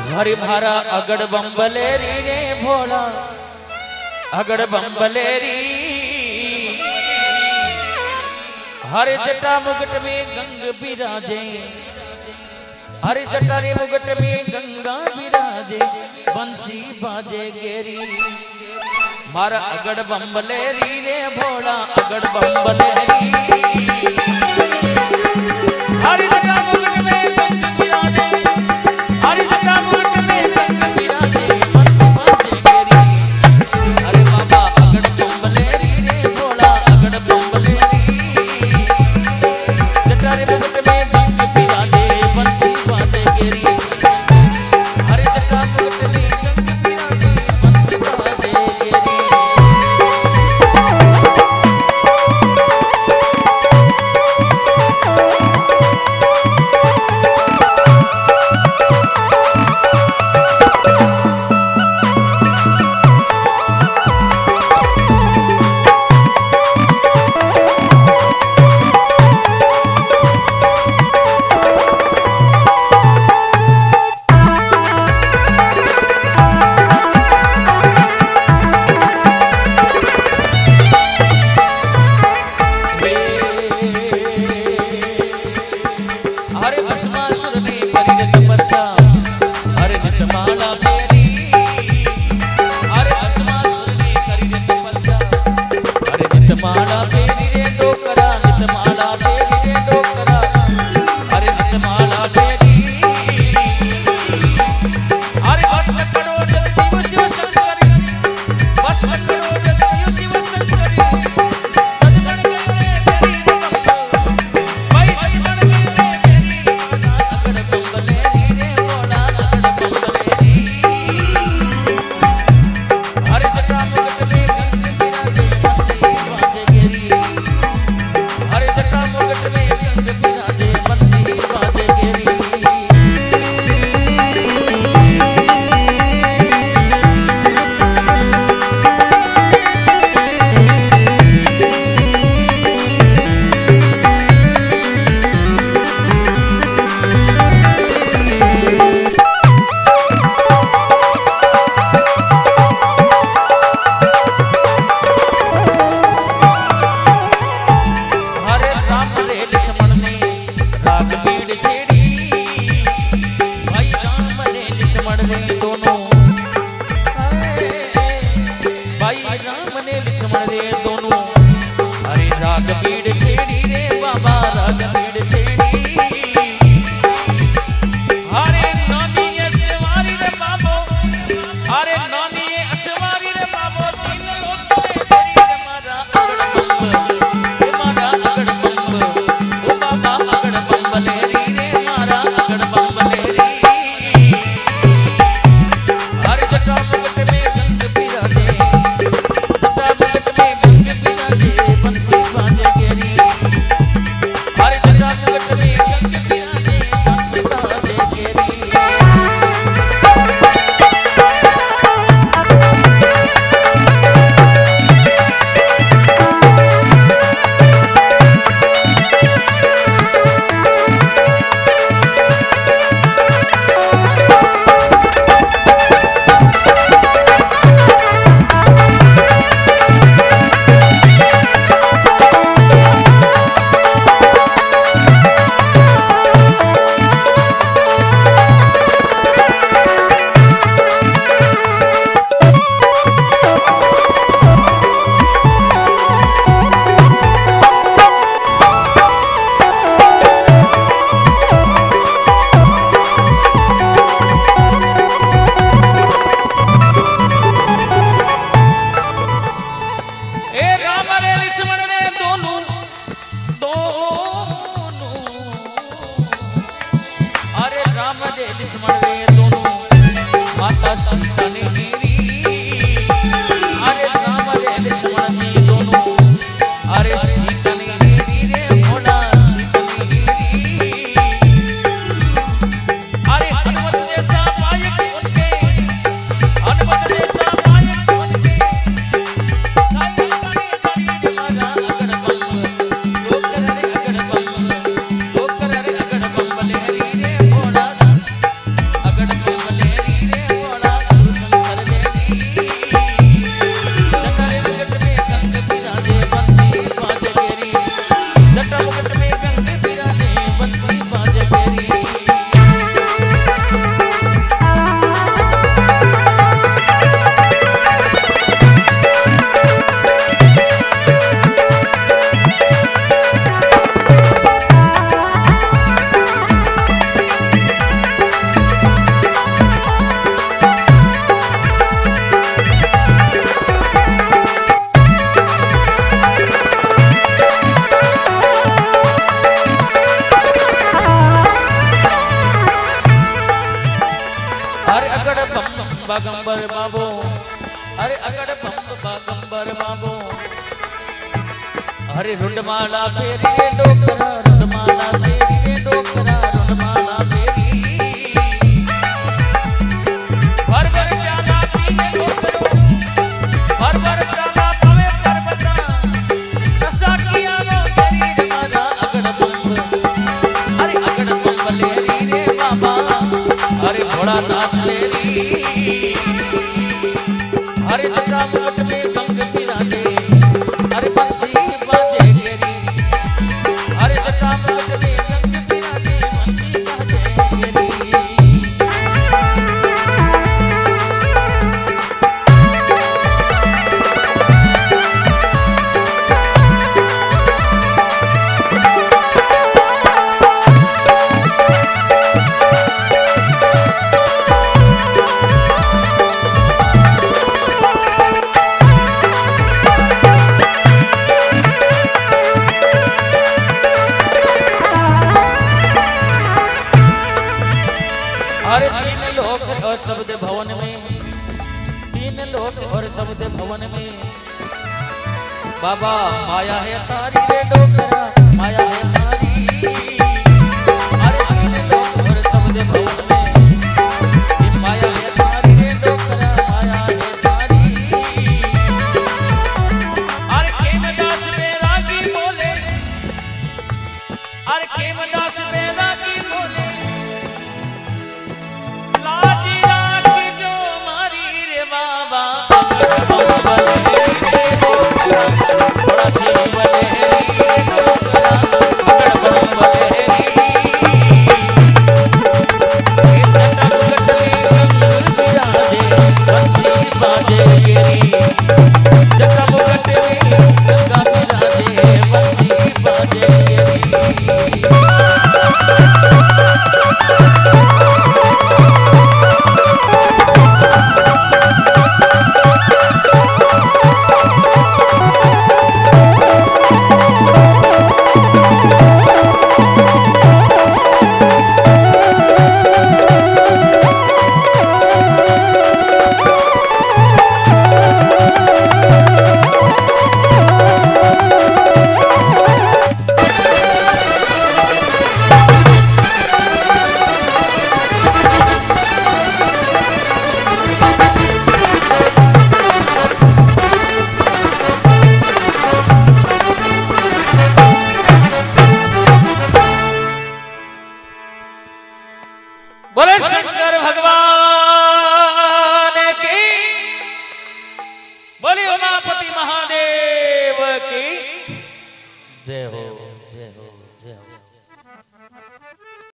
हरि मारा अगड़ बम्बलेरी रे भोला अगड़ बम्बलेरी हरे जटा मुगट में गंग बिराजे हरे जटा रे मुगट में गंगा बिराजे बंसी बाजे गेरी मारा अगड़ बम्बलेरी रे भोला अगड़ बम्बलेरी हरे जटा मुगट में गंग बिराजे हरे जटा मुगट में गंग बिराजे बंसी बाजे गेरी अरे बाबा अगड़ बम्बलेरी रे भोला अगड़ बम्बलेरी जटा रे मुगट में गंग बिराजे बंसी बाजे गेरी हरे जटा मुगट में गंग बिराजे बंसी बाजे गेरी अगड़ बम बागंबर बाबो, अरे अगड़ बम बागंबर बाबो, अरे रुंडमाला फेरी रे डोकरा, रुंडमाला फेरी रे डोकरा, रुंडमाला फेरी, भर भर प्याला पीने डोकरो, भर भर प्याला पवे पर्वता, नशा किया वो तेरी रे मारा अगड़ बम, अरे अगड़ बम लेरी रे बाबा, अरे घोड़ा नाच लेरी, अरे जटा मुकुट में गंग बिराजे, अरे बंसी बाजे गेरी, अरे जटा मुकुट में गंग बिराजे, बंसी बाजे गेरी। अरे तीन लोक और शब्द भवन में, तीन लोक और शब्द भवन में, बाबा माया है तारी रे डोकरा, माया है तारी, अरे तीन लोक और शब्द भवन में, ये माया है तारी रे डोकरा, माया है तारी, अरे खेमदास बैरागी बोले, अरे खेमदास बैरागी बोले, लाजी रात जो मारी रे बाबा, बड़ा शिव लेरी रे डोकरा, अगड़ बम लेरी, जटा मुकुट में गंग बिराजे, बंसी बाजे गेरी, जटा मुकुट में गंग बिराजे, बंसी बाजे गेरी। बोले शंकर भगवान